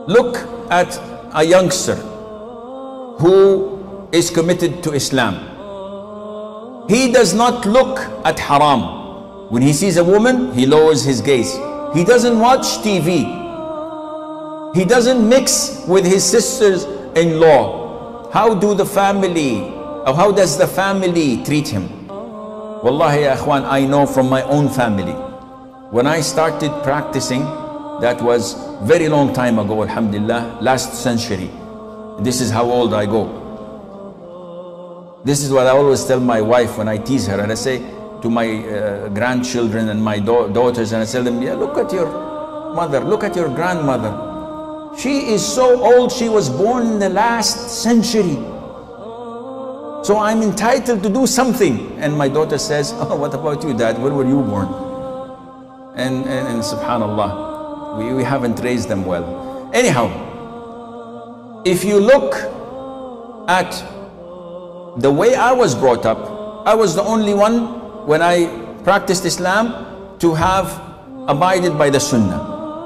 Look at a youngster who is committed to Islam. He does not look at haram. When he sees a woman, he lowers his gaze. He doesn't watch TV. He doesn't mix with his sisters-in-law. How does the family treat him? Wallahi ya akhwan, I know from my own family. When I started practicing, that was very long time ago, alhamdulillah, last century. This is how old I go. This is what I always tell my wife when I tease her, and I say to my grandchildren and my daughters, and I tell them, yeah, look at your mother, look at your grandmother. She is so old, she was born in the last century. So I'm entitled to do something. And my daughter says, oh, what about you, Dad? When were you born? And subhanallah, we haven't raised them well. Anyhow, if you look at the way I was brought up, I was the only one when I practiced Islam to have abided by the Sunnah.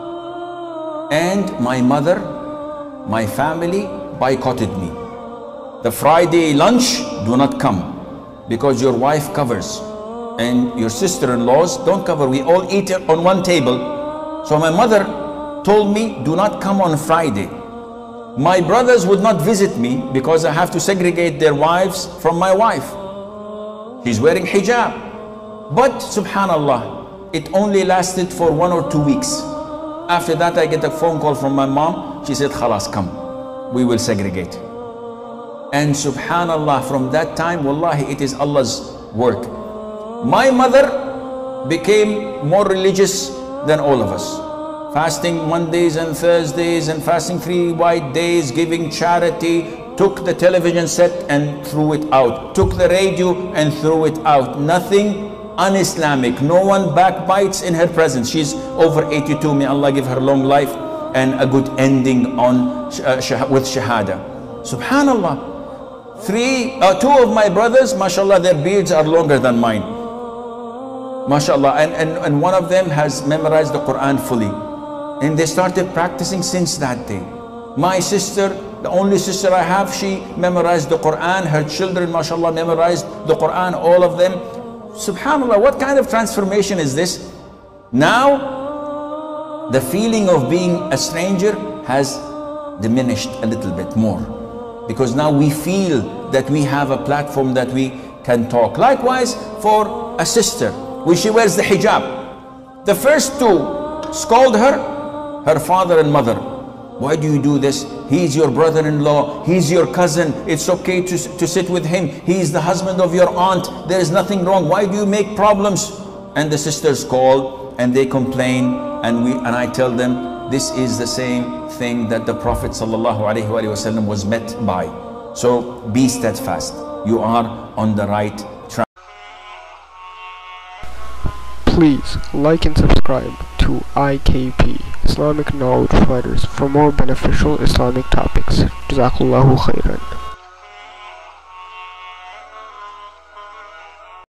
And my mother, my family boycotted me. The Friday lunch, do not come, because your wife covers and your sister-in-laws don't cover. We all eat on one table. So my mother told me, do not come on Friday. My brothers would not visit me because I have to segregate their wives from my wife. She's wearing hijab. But subhanallah, it only lasted for 1 or 2 weeks. After that, I get a phone call from my mom. She said, khalas, come, we will segregate. And subhanallah, from that time, wallahi, it is Allah's work. My mother became more religious than all of us. Fasting Mondays and Thursdays and fasting 3 white days, giving charity, took the television set and threw it out, took the radio and threw it out. Nothing un-Islamic. No one backbites in her presence. She's over 82. May Allah give her long life and a good ending on with shahada. Subhanallah. 2 of my brothers, mashallah, their beards are longer than mine. Mashallah. And one of them has memorized the Quran fully. And they started practicing since that day. My sister, the only sister I have, she memorized the Quran. Her children, mashallah, memorized the Quran, all of them. Subhanallah, what kind of transformation is this? Now, the feeling of being a stranger has diminished a little bit more. Because now we feel that we have a platform that we can talk. Likewise, for a sister, when she wears the hijab, the first to scold her, her father and mother. Why do you do this? He's your brother-in-law, he's your cousin, it's okay to sit with him, he's the husband of your aunt, there is nothing wrong, why do you make problems? And the sisters call and they complain, and I tell them, this is the same thing that the Prophet ﷺ was met by. So be steadfast, you are on the right track. Please like and subscribe to IKP, Islamic Knowledge Providers, for more beneficial Islamic topics. Jazakallahu khairan.